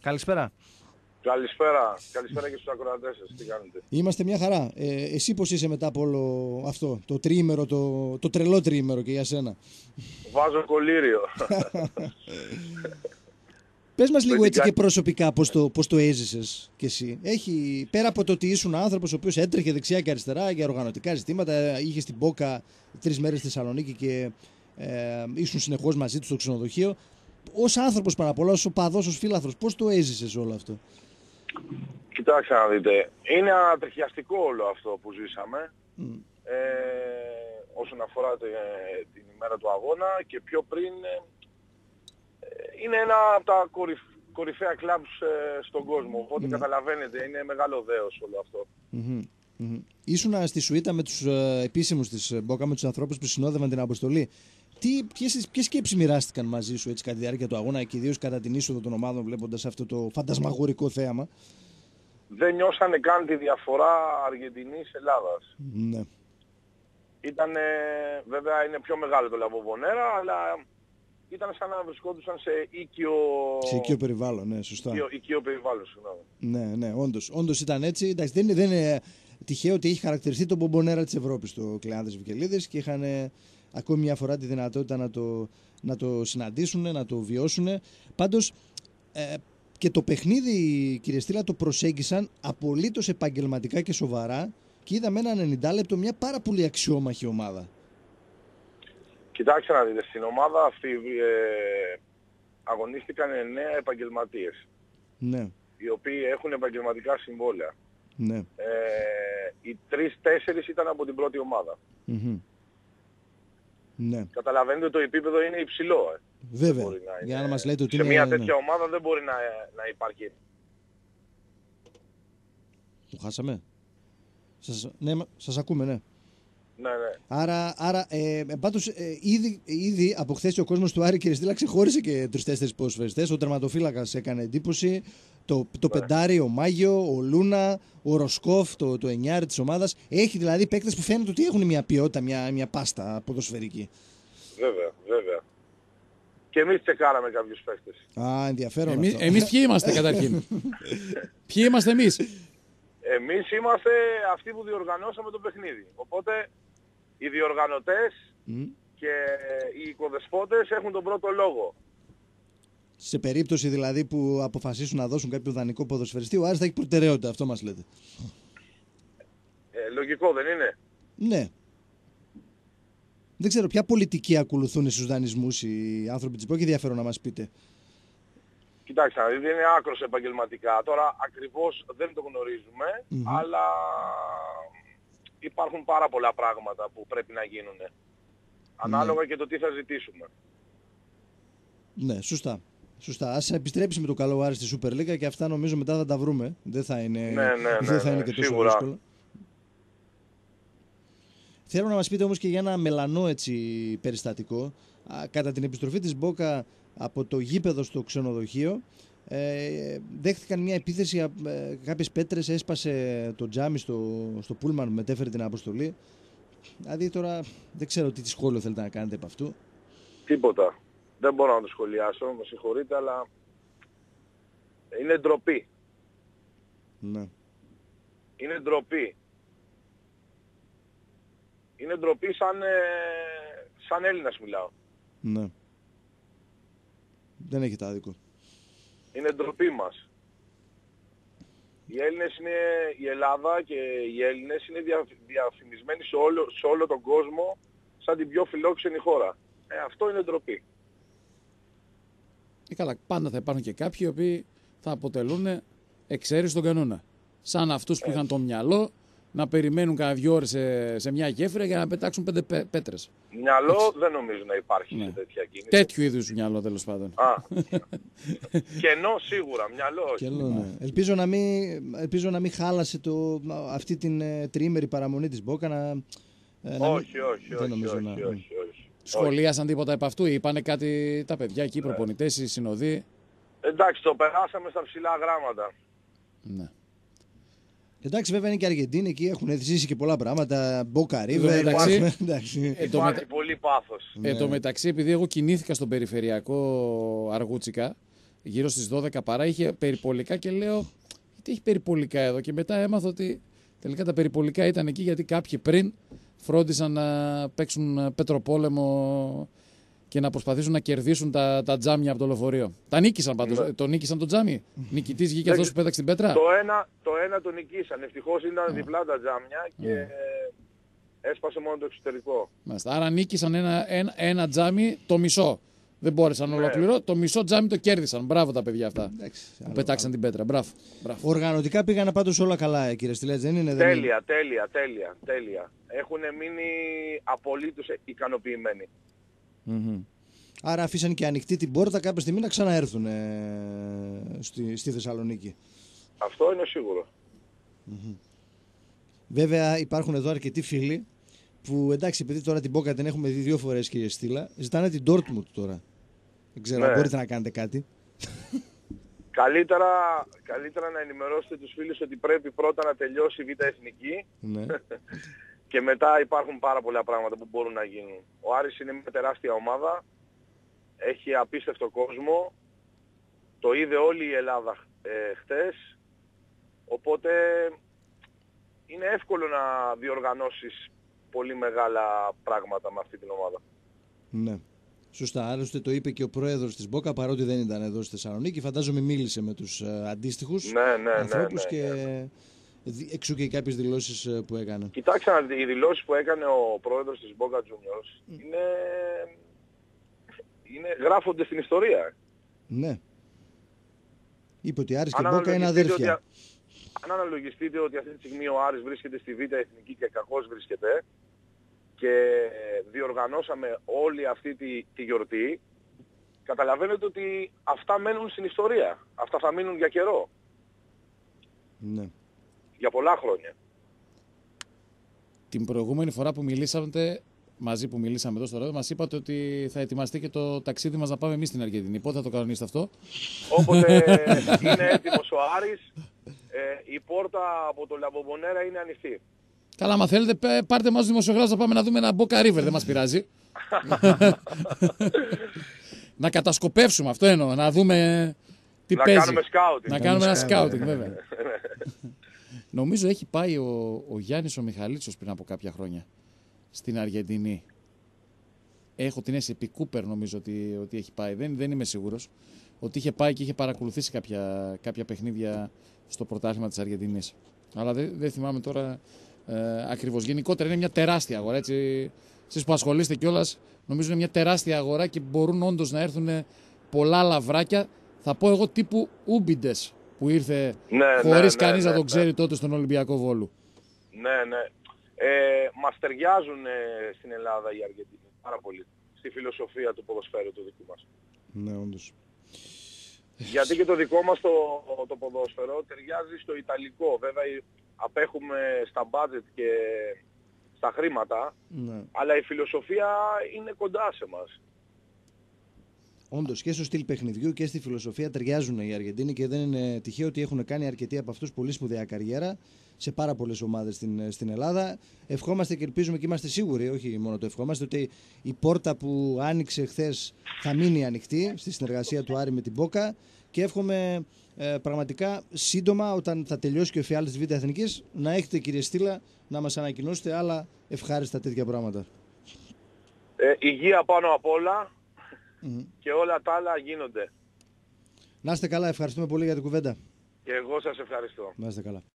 Καλησπέρα. Καλησπέρα και στους ακροατές σας. Τι κάνετε? Είμαστε μια χαρά. Εσύ πώς είσαι μετά από όλο αυτό, το τριήμερο, το τρελό τριήμερο και για σένα? Βάζω κολλήριο. Πες μας λίγο έτσι και προσωπικά πώς το έζησες κι εσύ. Πέρα από το ότι ήσουν άνθρωπος ο οποίος έτρεχε δεξιά και αριστερά για οργανωτικά ζητήματα, είχε την Μπόκα 3 μέρες στη Θεσσαλονίκη και ήσουν συνεχώς μαζί του στο ξενοδοχείο. Ως άνθρωπος πάνω απ' όλα, ως οπαδός, ως φίλαθρος, πώς το έζησες όλο αυτό? Κοιτάξτε να δείτε, είναι ανατριχιαστικό όλο αυτό που ζήσαμε όσον αφορά την ημέρα του αγώνα και πιο πριν είναι ένα από τα κορυφαία κλαμπς στον κόσμο, οπότε καταλαβαίνετε, είναι μεγάλο δέος όλο αυτό. Ήσουνα στη σουίτα με τους επίσημους της Μπόκα, με τους ανθρώπους που συνόδευαν την αποστολή. Ποιες σκέψεις μοιράστηκαν μαζί σου έτσι, κατά τη διάρκεια του αγώνα και ιδίως κατά την είσοδο των ομάδων, βλέποντας αυτό το φαντασμαγορικό θέαμα? Δεν νιώσανε καν τη διαφορά Αργεντινής-Ελλάδας. Ναι. Ήτανε, βέβαια είναι πιο μεγάλο το Λαβοβονέρα, αλλά ήταν σαν να βρισκόντουσαν σε οικείο περιβάλλον, ναι, σωστά. Οικείο περιβάλλον, συγγνώμη. Ναι, όντως ήταν έτσι. Εντάξει, δεν είναι τυχαίο ότι έχει χαρακτηριστεί το μπομπονέρα της Ευρώπης το Κλεάνδης Βικελίδης και είχαν ακόμη μια φορά τη δυνατότητα να το συναντήσουν, να το βιώσουν. Πάντως και το παιχνίδι, κύριε Στήλα, το προσέγγισαν απολύτως επαγγελματικά και σοβαρά και είδαμε ένα 90 λεπτό μια πάρα πολύ αξιόμαχη ομάδα. Κοιτάξτε να δείτε, στην ομάδα αυτή αγωνίστηκαν 9 επαγγελματίες. Ναι. Οι οποίοι έχουν επαγγελματικά συμβόλαια. Ναι. Οι 3-4 ήταν από την πρώτη ομάδα. Ναι. Καταλαβαίνετε το επίπεδο είναι υψηλό. Βέβαια. Για να μας λέτε ότι σε μια τέτοια ομάδα δεν μπορεί να υπάρχει. Το χάσαμε. Ναι, σας ακούμε, ναι. Ναι. Άρα πάντως ήδη από χθες ο κόσμος του Άρη, κύριε Στήλα, ξεχώρισε και 3-4 ποδοσφαιριστές. Ο τερματοφύλακας έκανε εντύπωση. Το πεντάρι, ο Μάγιο, ο Λούνα, ο Ροσκόφ, το εννιάρι της ομάδας. Έχει δηλαδή παίκτες που φαίνεται ότι έχουν μια ποιότητα, μια πάστα ποδοσφαιρική. Βέβαια. Και εμείς τσεκάραμε κάποιους παίκτες. Ενδιαφέρον. Εμείς ποιοι είμαστε καταρχήν? Ποιοι είμαστε εμείς? Εμείς είμαστε αυτοί που διοργανώσαμε το παιχνίδι. Οπότε οι διοργανωτές και οι οικοδεσπότες έχουν τον πρώτο λόγο. Σε περίπτωση δηλαδή που αποφασίσουν να δώσουν κάποιο δανεικό ποδοσφαιριστή, ο Άρης θα έχει προτεραιότητα, αυτό μας λέτε. Λογικό δεν είναι? Ναι. Δεν ξέρω ποια πολιτική ακολουθούν στους δανεισμούς οι άνθρωποι της Μπόκα, ενδιαφέρον να μας πείτε. Κοιτάξτε, είναι άκρως επαγγελματικά. Τώρα ακριβώς δεν το γνωρίζουμε, αλλά υπάρχουν πάρα πολλά πράγματα που πρέπει να γίνουν. Ανάλογα και το τι θα ζητήσουμε. Ναι, σωστά. Ας επιστρέψει με το καλό Άρη στη Super League και αυτά νομίζω μετά θα τα βρούμε. Δεν θα είναι, δεν θα είναι και τόσο δύσκολο. Θέλω να μας πείτε όμως και για ένα μελανό έτσι περιστατικό. Κατά την επιστροφή της Μπόκα από το γήπεδο στο ξενοδοχείο δέχτηκαν μια επίθεση, κάποιες πέτρες, έσπασε το τζάμι στο πούλμαν που μετέφερε την αποστολή. Δηλαδή τώρα δεν ξέρω τι σχόλιο θέλετε να κάνετε από αυτού. Τίποτα. Δεν μπορώ να το σχολιάσω, με συγχωρείτε, αλλά είναι ντροπή. Ναι. Είναι ντροπή. Είναι ντροπή σαν Έλληνας μιλάω. Ναι. Δεν έχετε άδικο. Είναι ντροπή μας. Οι Έλληνες είναι, η Ελλάδα και οι Έλληνες είναι διαφημισμένοι σε όλο τον κόσμο σαν την πιο φιλόξενη χώρα. Αυτό είναι ντροπή. Καλά, πάντα θα υπάρχουν και κάποιοι οι οποίοι θα αποτελούν εξαίρεση στον κανόνα. Σαν αυτούς που είχαν το μυαλό να περιμένουν κάνα 2 ώρες σε μια γέφυρα για να πετάξουν 5 πέτρες. Μυαλό δεν νομίζω να υπάρχει σε τέτοια κίνηση. Τέτοιου είδους μυαλό τέλος πάντων. Κενό σίγουρα, μυαλό όχι. Ναι. Ελπίζω να μην χάλασε αυτή την τριήμερη παραμονή της Μπόκα. Όχι. Σχολίασαν τίποτα επ' αυτού, είπανε κάτι τα παιδιά εκεί, οι προπονητές, οι συνοδοί? Εντάξει, το περάσαμε στα ψηλά γράμματα. Ναι. Εντάξει, βέβαια είναι και Αργεντίνοι εκεί, έχουν ζήσει και πολλά πράγματα. Μπόκα Ρίβερ. Υπάρχει πολύ πάθος. Εν τω μεταξύ, επειδή εγώ κινήθηκα στον περιφερειακό Αργούτσικα, γύρω στις 12 παρά, είχε περιπολικά και λέω τι έχει περιπολικά εδώ, και μετά έμαθα ότι τελικά τα περιπολικά ήταν εκεί γιατί κάποιοι πριν φρόντισαν να παίξουν πετροπόλεμο και να προσπαθήσουν να κερδίσουν τα τζάμια από το λεωφορείο. Τα νίκησαν πάντως. Το νίκησαν το τζάμι. Νικητής βγήκε αυτός που πέταξε την πέτρα. Το ένα το νικήσαν. Ευτυχώς ήταν διπλά τα τζάμια και έσπασε μόνο το εξωτερικό. Άρα νίκησαν ένα τζάμι το μισό. Δεν μπόρεσαν να ολοκληρώσουν. Το μισό τζάμι το κέρδισαν. Μπράβο τα παιδιά αυτά. Που πετάξαν την πέτρα. Μπράβο. Οργανωτικά πήγαν πάντως όλα καλά, κύριε Στυλέτζ, δεν είναι? Τέλεια. Έχουν μείνει απολύτως ικανοποιημένοι. Άρα αφήσαν και ανοιχτή την πόρτα κάποια στιγμή να ξαναέρθουν στη Θεσσαλονίκη. Αυτό είναι σίγουρο. Βέβαια υπάρχουν εδώ αρκετοί φίλοι που, εντάξει, επειδή τώρα την Μπόκα την έχουμε δει 2 φορές, κύριε Στήλα, ζητάνε την Dortmund τώρα. Δεν ξέρω, μπορείτε να κάνετε κάτι? Καλύτερα να ενημερώσετε τους φίλους ότι πρέπει πρώτα να τελειώσει η Β' Εθνική. Ναι. Και μετά υπάρχουν πάρα πολλά πράγματα που μπορούν να γίνουν. Ο Άρης είναι μια τεράστια ομάδα, έχει απίστευτο κόσμο, το είδε όλη η Ελλάδα χτες, οπότε είναι εύκολο να διοργανώσεις πολύ μεγάλα πράγματα με αυτή την ομάδα. Ναι. Σωστά, άλλωστε το είπε και ο πρόεδρος της Μπόκα, παρότι δεν ήταν εδώ στη Θεσσαλονίκη, φαντάζομαι μίλησε με τους αντίστοιχους ανθρώπους και εξού και κάποιες δηλώσεις που έκανε. Κοιτάξτε, οι δηλώσεις που έκανε ο πρόεδρος της Boca Juniors γράφονται στην ιστορία. Ναι. Είπε ότι Άρης και Μπόκα είναι αδέρφια. Αν αναλογιστείτε ότι αυτή τη στιγμή ο Άρης βρίσκεται στη Β' Εθνική και κακώς βρίσκεται και διοργανώσαμε όλη αυτή τη γιορτή, καταλαβαίνετε ότι αυτά μένουν στην ιστορία. Αυτά θα μείνουν για καιρό. Ναι. Για πολλά χρόνια. Την προηγούμενη φορά που μιλήσατε, μαζί που μιλήσαμε εδώ στο ράδιο, μας είπατε ότι θα ετοιμαστεί και το ταξίδι μας να πάμε εμείς στην Αργεντινή. Πότε θα το κανονίσετε αυτό? Όποτε είναι έτοιμος ο Άρης, η πόρτα από το Λαμπομπονέρα είναι ανοιχτή. Καλά, άμα θέλετε, πάρτε μας τους δημοσιογράφους να πάμε να δούμε ένα Boca River, δεν μας πειράζει. Να κατασκοπεύσουμε, αυτό εννοώ, να δούμε τι παίζει. Κάνουμε σκάουτινγκ. Να κάνουμε ένα σκάουτινγκ, βέβαια. Νομίζω έχει πάει ο Γιάννης ο Μιχαλίτσος πριν από κάποια χρόνια στην Αργεντινή. Έχω την αίσθηση, επί Κούπερ νομίζω ότι έχει πάει. Δεν είμαι σίγουρος. Ότι είχε πάει και είχε παρακολουθήσει κάποια παιχνίδια στο πρωτάθλημα της Αργεντινής. Αλλά δεν θυμάμαι τώρα ακριβώς. Γενικότερα είναι μια τεράστια αγορά. Έτσι, εσείς που ασχολείστε κιόλας, νομίζω είναι μια τεράστια αγορά και μπορούν όντως να έρθουν πολλά λαβράκια. Θα πω εγώ τύπου Ούμπιντες που ήρθε χωρίς κανείς να τον ξέρει τότε στον Ολυμπιακό Βόλου. Ναι. Μας ταιριάζουν στην Ελλάδα οι Αργεντινοί πάρα πολύ. Στη φιλοσοφία του ποδοσφαίρου του δικού μας. Ναι, όντως. Γιατί και το δικό μας το ποδόσφαιρο ταιριάζει στο Ιταλικό. Βέβαια απέχουμε στα budget και στα χρήματα, αλλά η φιλοσοφία είναι κοντά σε μας. Όντως, και στο στυλ παιχνιδιού και στη φιλοσοφία ταιριάζουν οι Αργεντίνοι και δεν είναι τυχαίο ότι έχουν κάνει αρκετοί από αυτούς πολύ σπουδαία καριέρα σε πάρα πολλές ομάδες στην Ελλάδα. Ευχόμαστε και ελπίζουμε και είμαστε σίγουροι, όχι μόνο το ευχόμαστε, ότι η πόρτα που άνοιξε χθες θα μείνει ανοιχτή στη συνεργασία του Άρη με την Μπόκα και εύχομαι πραγματικά σύντομα, όταν θα τελειώσει και ο εφιάλτης της Β' Εθνικής, να έχετε, κύριε Στήλα, να μας ανακοινώσετε άλλα ευχάριστα τέτοια πράγματα. Υγεία πάνω απ' όλα. Και όλα τα άλλα γίνονται. Να είστε καλά, ευχαριστούμε πολύ για την κουβέντα. Και εγώ σας ευχαριστώ. Να είστε καλά.